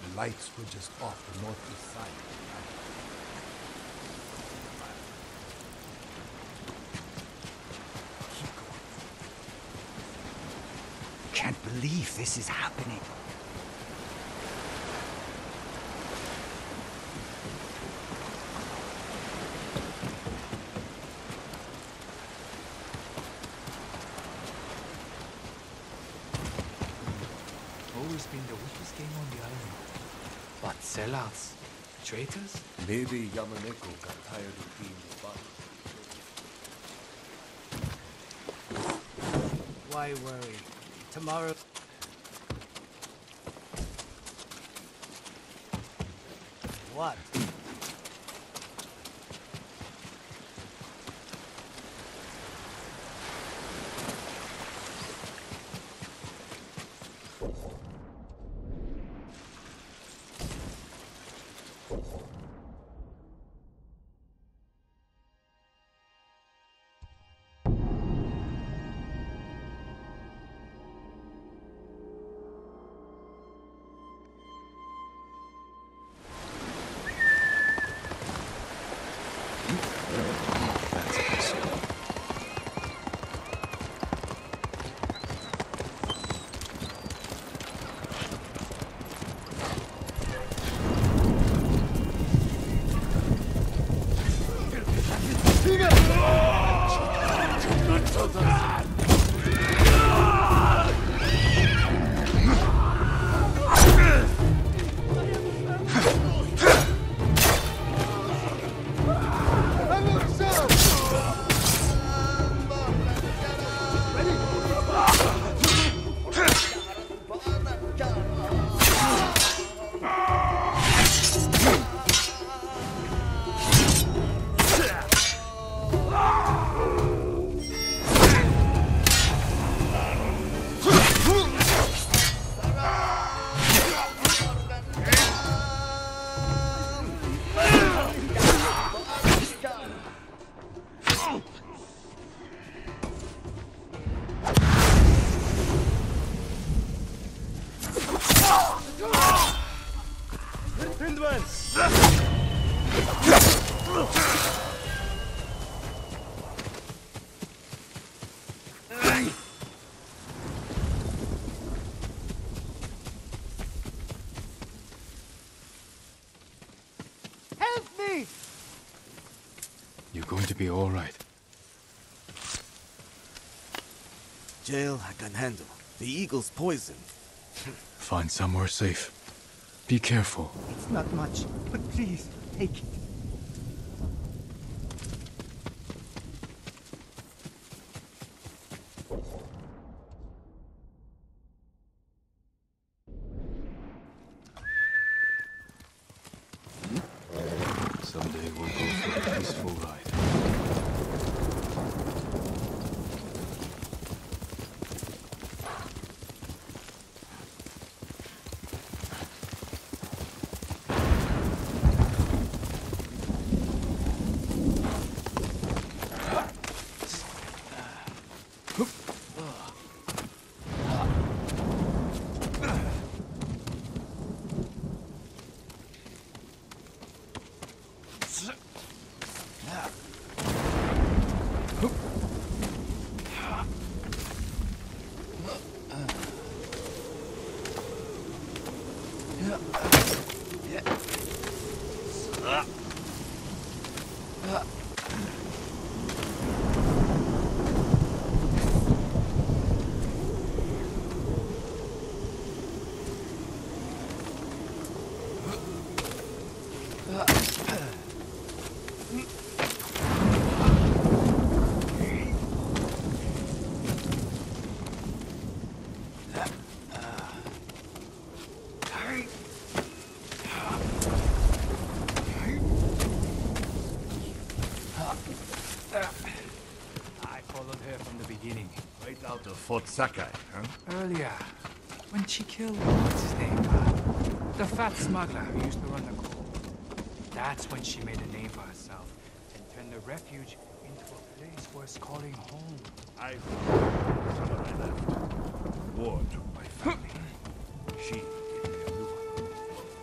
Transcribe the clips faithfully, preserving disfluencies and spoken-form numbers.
The lights were just off the northeast side. Keep going. Can't believe this is happening. Always been the weakest game on the island. But sellouts, traitors? Maybe Yamaneko got tired of being the body. Why worry? Tomorrow... What? You're going to be all right. Jail I can handle. The eagle's poisoned. Find somewhere safe. Be careful. It's not much, but please, take it. Someday we'll go for a peaceful ride. Out of Fort Sakai, huh? Earlier, when she killed what's his name? Uh, the fat smuggler who used to run the coal. That's when she made a name for herself and turned the refuge into a place worth calling home. I summer I left. War took my family. She gave me a new one.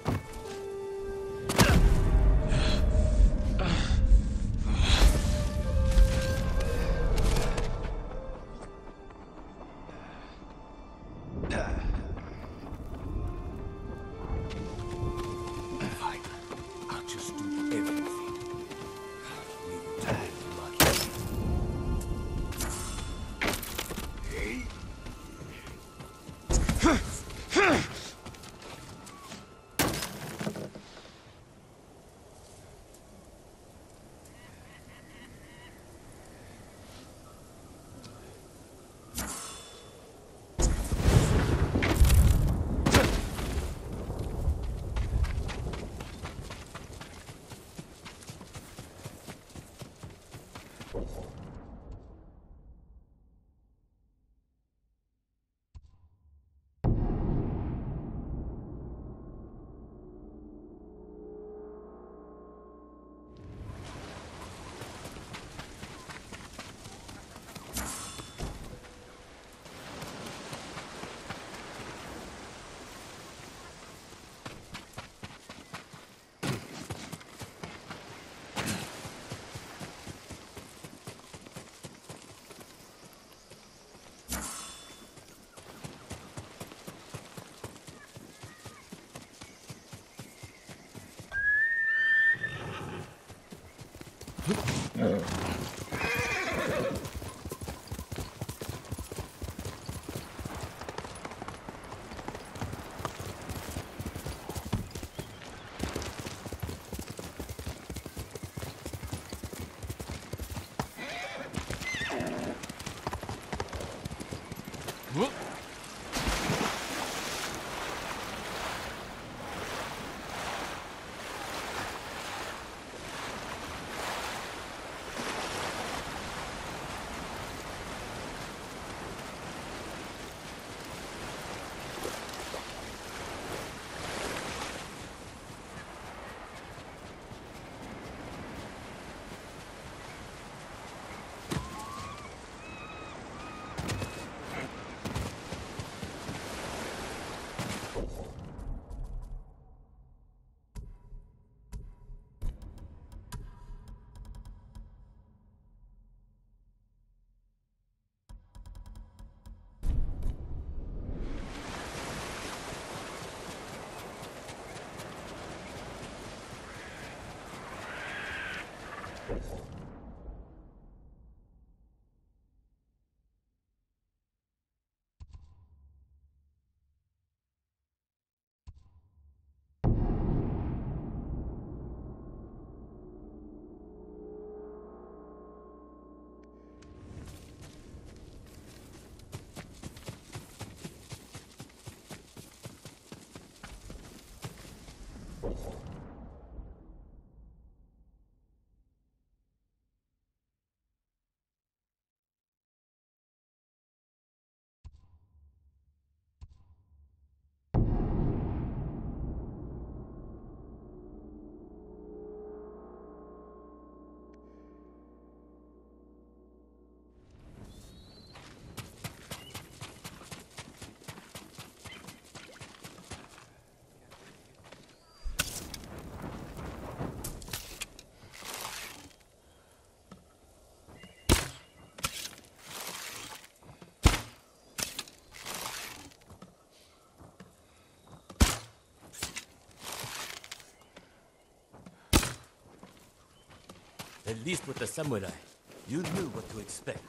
At least with the samurai, you knew what to expect.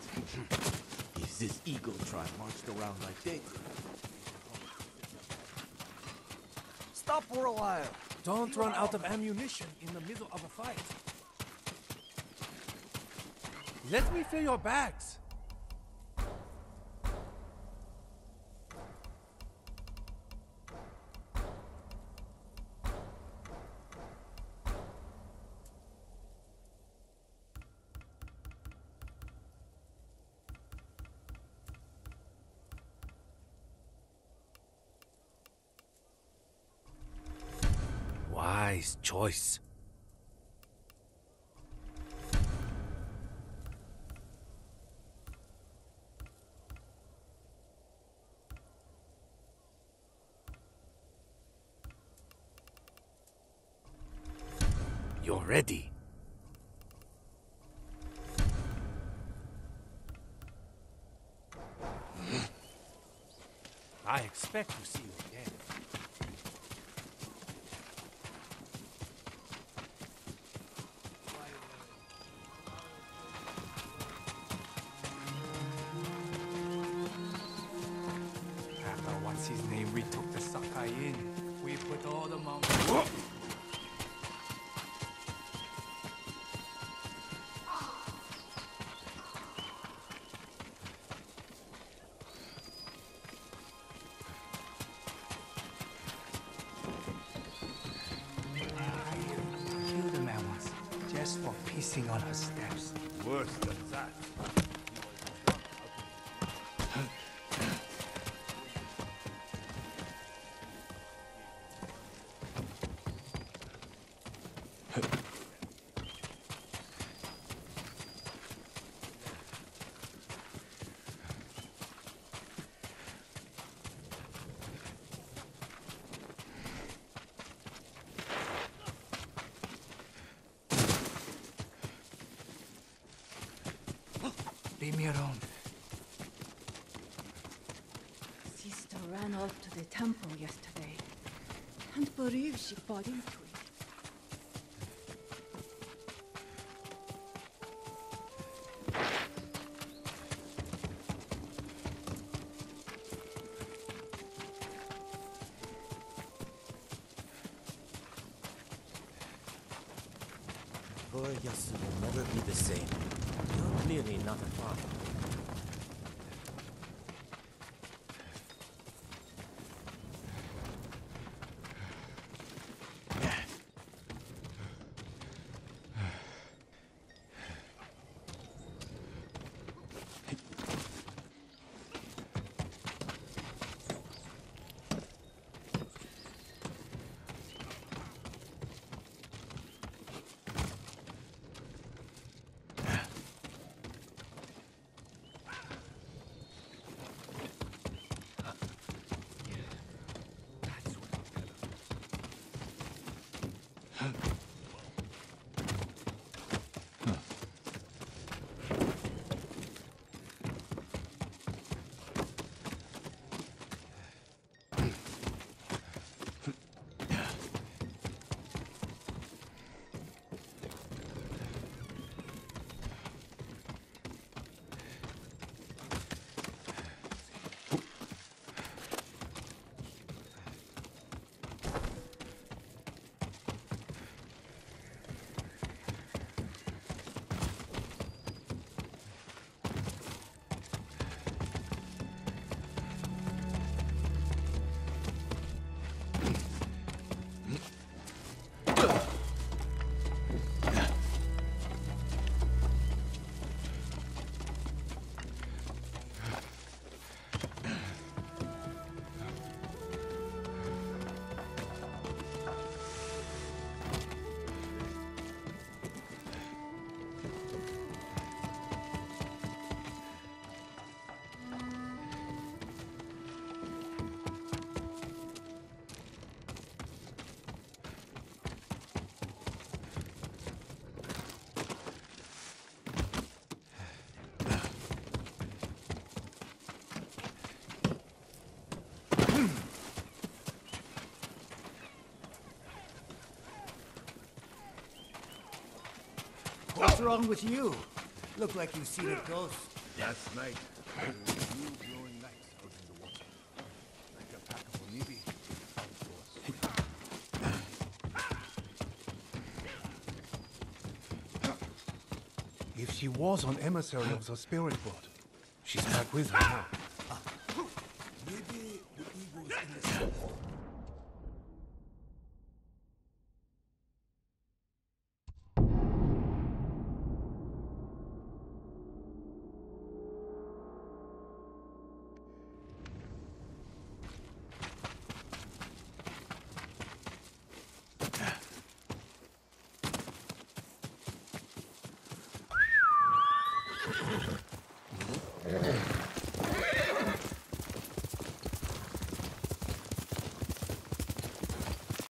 If this eagle tribe marched around like they did. Stop for a while. Don't run out of ammunition in the middle of a fight. Let me fill your bags. Wise choice. You're ready. I expect to see you again. After what's his name, we took the Sakai in. We put all the mountains. Killed the man once, just for pissing on her steps. Worse than that. Leave me alone. Sister ran off to the temple yesterday. Can't believe she bought into it. Poor Yasu will never be the same. You're clearly not a father. What's wrong with you? Look like you've seen a ghost. Last night, there were two glowing lights out in the water. Like a pack of onibi. If she was an emissary of the spirit world, she's back with her now.